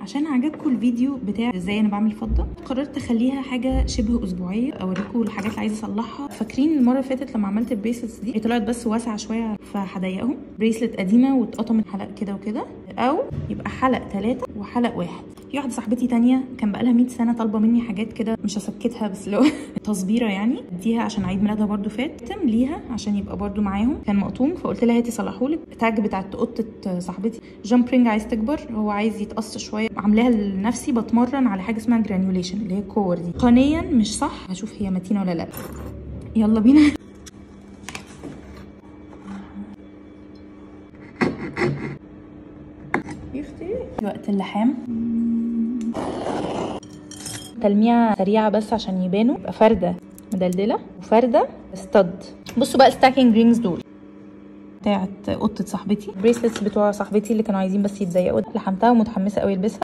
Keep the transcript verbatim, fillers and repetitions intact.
عشان عجبكم الفيديو بتاع ازاي انا بعمل فضه، قررت اخليها حاجه شبه اسبوعيه اوريكم الحاجات اللي عايزه اصلحها. فاكرين المره اللي فاتت لما عملت البريسلتس دي طلعت بس واسعه شويه فهضيقهم، بريسلت قديمه واتقطمت حلق كده وكده، او يبقى حلق ثلاثه وحلق واحد. في واحده صاحبتي تانية كان بقالها مية سنه طالبه مني حاجات كده مش هسكتها بس لو تصبيره يعني اديها عشان عيد ميلادها برده فاتم ليها عشان يبقى برده معاهم، كان مقطوم فقلت لها هاتي صلحولي. تاج بتاعت قطه صاحبتي جامبرينج عايز تكبر، هو عايز يتقص شويه، عاملاها لنفسي بتمرن على حاجه اسمها جرانيوليشن اللي هي الكور دي. قانيا مش صح، هشوف هي متينه ولا لا. يلا بينا. يختي وقت اللحام تلميعه سريعه بس عشان يبانوا، يبقى فرده مدلدله وفرده ستاد. بصوا بقى ستاكينج رينجز دول بتاعت قطه صاحبتي، بريسلتس بتوع صاحبتي اللي كانوا عايزين بس يتضايقوا، لحمتها ومتحمسه قوي البسها.